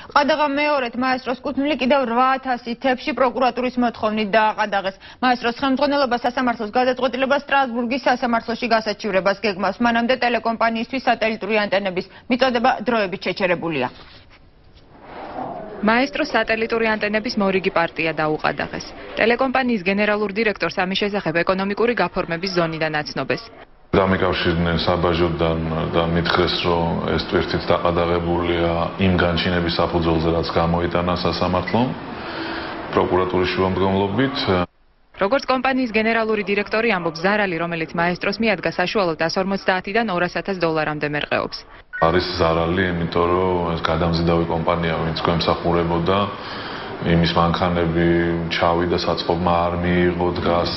ყადაღა მეორედ მაესტროს კუთვნილი კიდევ 8000 თებში პროკურატურის მოთხოვნით დააყადაღეს. მაესტროს ხელმძღვანელობა სასამართლოს გადაწყვეტილებას სტრასბურგის სასამართლოში გასაჩივრებას გეგმავს. მანამდე ტელეკომპანიისთვის სატელიტური ანტენების მიწოდება დროებით შეჩერებულია. მაესტროს სატელიტური ანტენების მორიგი პარტია დაუყადაღეს. ტელეკომპანიის გენერალურ დირექტორს ამის შესახებ ეკონომიკური გაფორმების ზონიდან აცნობეს. დამიკავშირდნენ საბაჟოდან და მითხრეს, რომ ეს ტვირთიც დაყადაღებულია იმ განჩინების საფუძველზე, რაც გამოიტანა სასამართლომ პროკურატურის შუამდგომლობით. როგორც კომპანიის გენერალური დირექტორი ამბობს, ზარალი, რომელიც მაესტროს მიადგა, საშუალოდ 150-დან 200.000 დოლარამდე მერყეობს. არის ზარალი, იმიტომ რომ ეს გადამზიდავი კომპანია, ვინც გვემსახურებოდა, იმის მანქანები ჩავიდა საწყობმა არ მიიღო დგას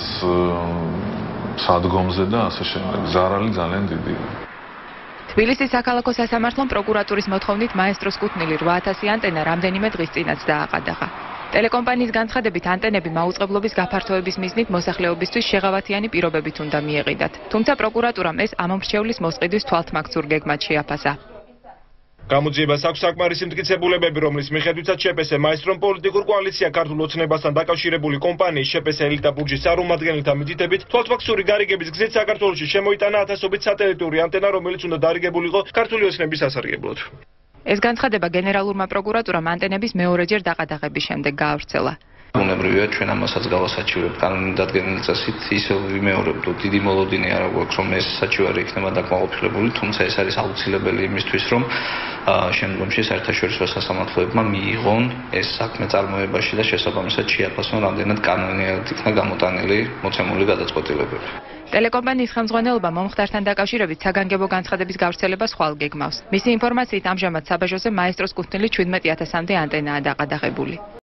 სადგომზე და ასე შემდეგ. ზარალი ძალიან დიდია. თბილისის საქალაქო სასამართლომ პროკურატურის მოთხოვნით მაესტროს კუთვნილი 8000 ანტენა რამდენიმე დღის წინაც დააყადაღა. ტელეკომპანიის განცხადებით ანტენები მაუწყებლობის გაფართოების მიზნით მოსახლეობისთვის შეღავათიანი პირობებით უნდა მიეყიდათ. თუმცა პროკურატურამ ეს ამომრჩევლის მოსყიდვის თვალთმაქცურ გეგმად შეაფასა. გამოძიებას აქვს საკმარისი მტკიცებულებები, რომლის მიხედვითაც შეპესე მაესტრომ პოლიტიკურ კოალიცია ქართულ ოცნებასთან დაკავშირებული კომპანიის შეპესე ელიტა ბურჯის წარმომადგენელთა მითითებით თვალთმაქცური გარიგების გზით საქართველოში შემოიტანა ათასობით სატელიტური ანტენა, რომელიც უნდა დარიგებულიყო ქართული ოცნების სასარგებლოდ. ეს განცხადება გენერალურმა პროკურატურამ ანტენების მეორეჯერ დაყადაღების შემდეგ გაავრცელა. უნებრივია ჩვენ ამასაც გავასაჩივრებთ კანონით დადგენილი წესით ისევ ვიმეორებდო დიდი მოლოდინი არ აქვს რომ ეს საჩივარი იქნება დაკმაყოფილებული, თუმცა ეს არის აუცილებელი იმისთვის რომ შემდგომში საერთაშორისო სასამართლოებმა მიიღონ ეს საქმე წარმოებაში და შესაბამისად შეაფასონ რამდენად კანონიერ იქნა გამოტანილი მოცემული გადაწყვეტილებები. ტელეკომპანიის ხელმძღვანელობა მომხდართან დაკავშირებით საგანგებო განცხადების გავრცელებას ხვალ გეგმავს. მისი ინფორმაციით ამჟამად საბაჟოზე მაესტროს კუთვნილი 17000-მდე ანტენაა დაყადაღებული.